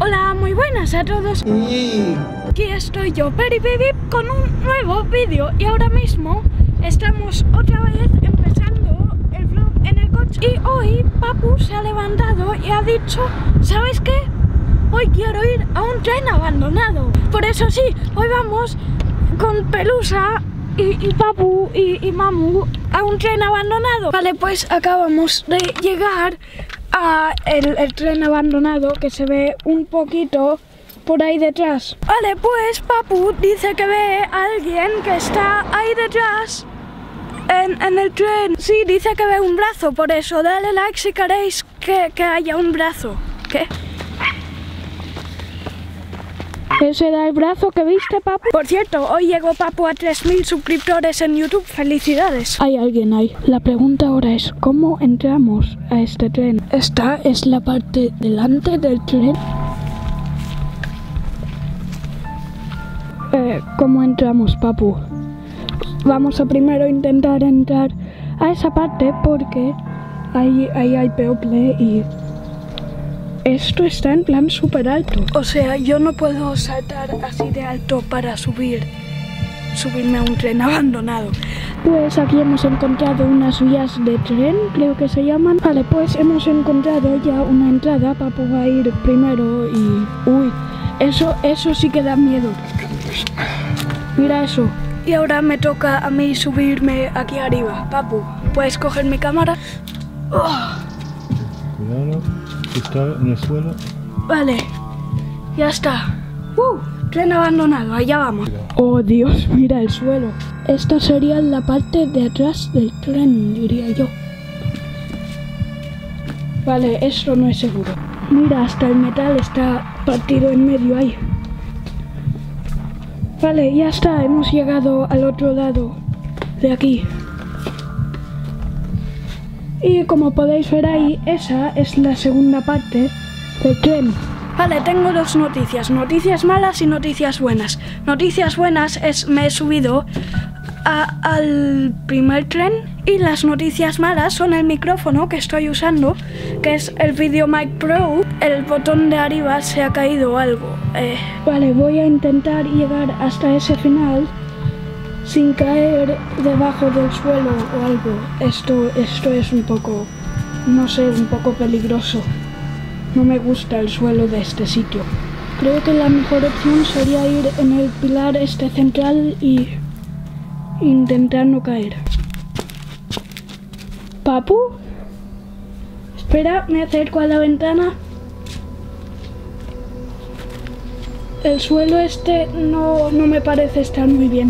Hola, muy buenas a todos. Aquí estoy yo, Peri Baby, con un nuevo vídeo. Y ahora mismo estamos otra vez empezando el vlog en el coche. Y hoy Papu se ha levantado y ha dicho, ¿sabes qué? Hoy quiero ir a un tren abandonado. Por eso sí, hoy vamos con Pelusa y Papu y Mamu a un tren abandonado. Vale, pues acabamos de llegar a el tren abandonado, que se ve un poquito por ahí detrás. Vale, pues Papu dice que ve a alguien que está ahí detrás en el tren. Sí, dice que ve un brazo, por eso dale like si queréis que haya un brazo. ¿Qué? Ese era el brazo que viste, Papu. Por cierto, hoy llegó Papu a 3000 suscriptores en YouTube. ¡Felicidades! Hay alguien ahí. La pregunta ahora es, ¿cómo entramos a este tren? Esta es la parte delante del tren. ¿Cómo entramos, Papu? Vamos a primero intentar entrar a esa parte porque ahí hay people y esto está en plan súper alto. O sea, yo no puedo saltar así de alto para subirme a un tren abandonado. Pues aquí hemos encontrado unas vías de tren, creo que se llaman. Vale, pues hemos encontrado ya una entrada. Papu va a ir primero y... Uy, eso sí que da miedo. Mira eso. Y ahora me toca a mí subirme aquí arriba. Papu, ¿puedes coger mi cámara? Cuidado, está en el suelo. Vale, ya está. Tren abandonado, allá vamos. Oh Dios, mira el suelo. Esta sería la parte de atrás del tren, diría yo. Vale, esto no es seguro. Mira, hasta el metal está partido en medio ahí. Vale, ya está, hemos llegado al otro lado de aquí. Y como podéis ver ahí, esa es la segunda parte del tren. Vale, tengo dos noticias, noticias malas y noticias buenas. Noticias buenas es me he subido al primer tren, y las noticias malas son el micrófono que estoy usando, que es el VideoMic Pro. El botón de arriba se ha caído algo. Vale, voy a intentar llegar hasta ese final sin caer debajo del suelo o algo. Esto es un poco, no sé, un poco peligroso. No me gusta el suelo de este sitio. Creo que la mejor opción sería ir en el pilar este central y intentar no caer. ¿Papu? Espera, me acerco a la ventana. El suelo este no me parece estar muy bien.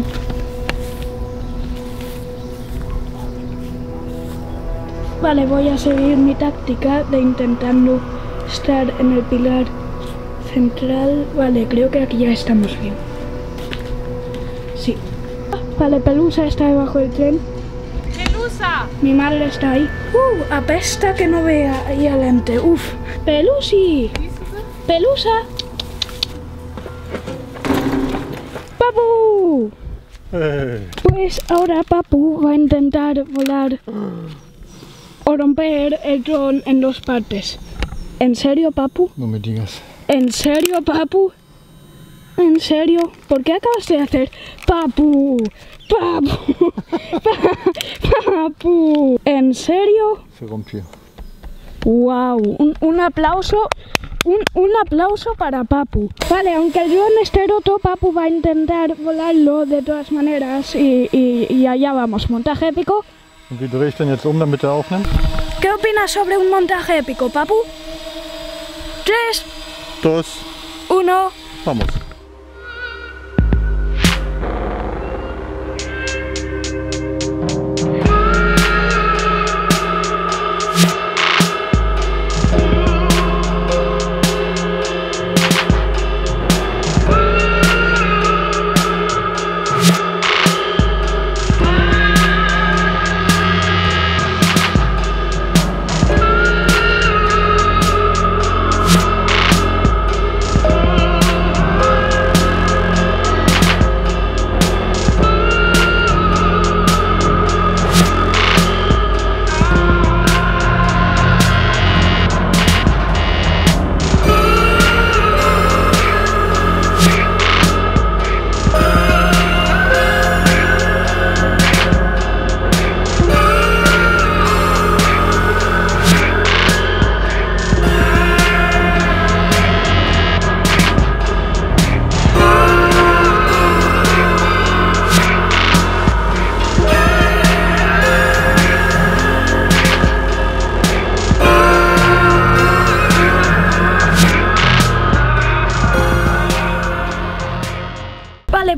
Vale, voy a seguir mi táctica de intentando estar en el pilar central. Vale, creo que aquí ya estamos bien. Sí. Vale, Pelusa está debajo del tren. ¡Pelusa! Mi madre está ahí. Apesta que no vea ahí adelante. ¡Pelusi! ¡Pelusa! ¡Papu! Pues ahora Papu va a intentar volar o romper el dron en dos partes. ¿En serio, Papu? No me digas. ¿En serio, Papu? ¿En serio? ¿Por qué acabas de hacer? ¡Papu! ¡Papu! ¡Papu! ¿En serio? Se rompió. ¡Wow! Un aplauso. Un aplauso para Papu. Vale, aunque el dron esté roto, Papu va a intentar volarlo de todas maneras. Y allá vamos. Montaje épico. Und wie drehe ich denn jetzt damit er aufnimmt? ¿Qué opinas sobre un montaje épico, Papu? 3, 2, 1... vamos.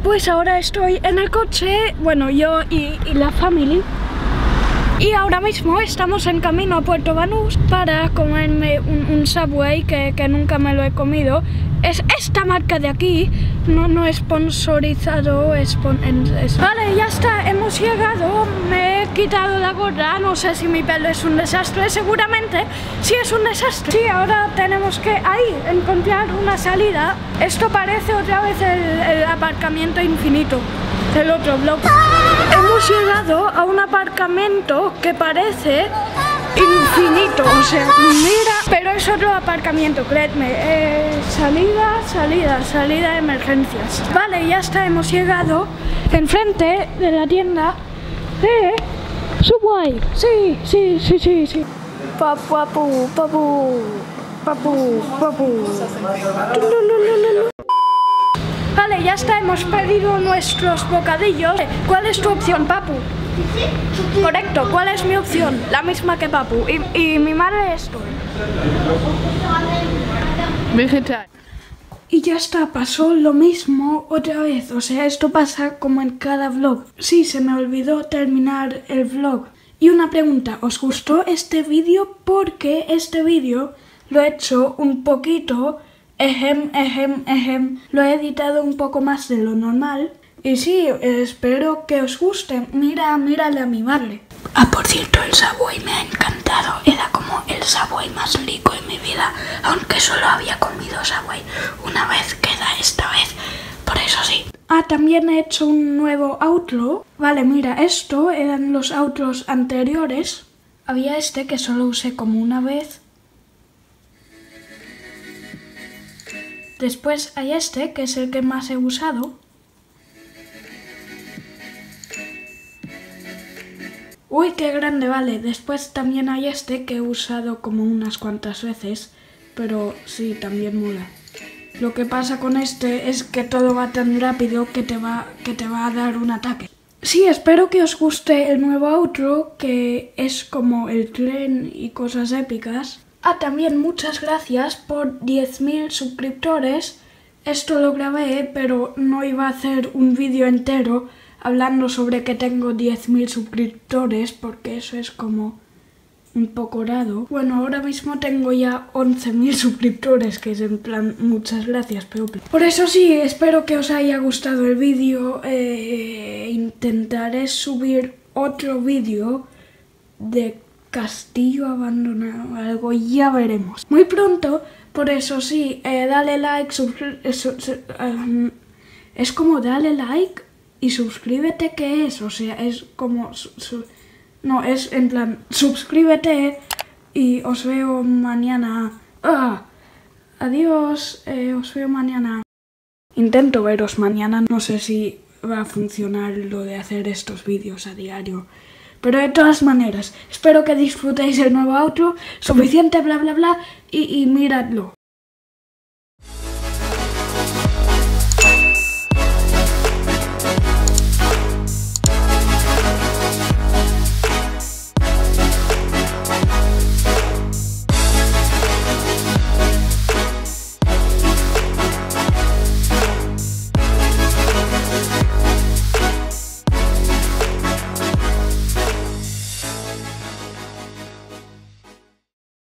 pues ahora estoy en el coche, bueno, yo y la familia. Y ahora mismo estamos en camino a Puerto Banús para comerme un Subway que nunca me lo he comido. Es esta marca de aquí, no es sponsorizado, Vale, ya está, hemos llegado, me he quitado la gorra, no sé si mi pelo es un desastre, seguramente sí es un desastre. Sí, ahora tenemos que encontrar una salida. Esto parece otra vez el aparcamiento infinito del otro vlog. Hemos llegado a un aparcamiento que parece infinito, o sea, mira, pero es otro aparcamiento, créedme. Salida de emergencias. Vale, ya está, hemos llegado enfrente de la tienda de Subway. Sí. Papu. Vale, ya está, hemos pedido nuestros bocadillos. ¿Cuál es tu opción, Papu? Correcto, ¿cuál es mi opción? La misma que Papu. Y mi madre esto. Vegetal. Y ya está, pasó lo mismo otra vez. O sea, esto pasa como en cada vlog. Sí, se me olvidó terminar el vlog. Y una pregunta, ¿os gustó este vídeo? Porque este vídeo lo he hecho un poquito... Lo he editado un poco más de lo normal. Y sí, espero que os guste. Mírale a mi madre. Por cierto, el Subway me ha encantado. Era como el Subway más rico de mi vida. Aunque solo había comido Subway una vez, queda esta vez. Por eso sí. También he hecho un nuevo outro. Vale, mira, esto eran los outros anteriores. Había este que solo usé como una vez. Después hay este, que es el que más he usado. Uy, qué grande, vale. Después también hay este que he usado como unas cuantas veces. Pero sí, también mola. Lo que pasa con este es que todo va tan rápido que te va a dar un ataque. Sí, espero que os guste el nuevo outro, que es como el tren y cosas épicas. También muchas gracias por 10.000 suscriptores. Esto lo grabé, pero no iba a hacer un vídeo entero hablando sobre que tengo 10.000 suscriptores, porque eso es como un poco raro. Bueno, ahora mismo tengo ya 11.000 suscriptores, que es en plan muchas gracias, pero... Por eso sí, espero que os haya gustado el vídeo. Intentaré subir otro vídeo de castillo abandonado, algo, ya veremos. Muy pronto, por eso sí, dale like, es como dale like y suscríbete, ¿qué es? O sea, es como... no, es en plan, suscríbete y os veo mañana. Adiós, os veo mañana. Intento veros mañana, no sé si va a funcionar lo de hacer estos vídeos a diario. Pero de todas maneras, espero que disfrutéis el nuevo outro, suficiente bla bla bla, y miradlo.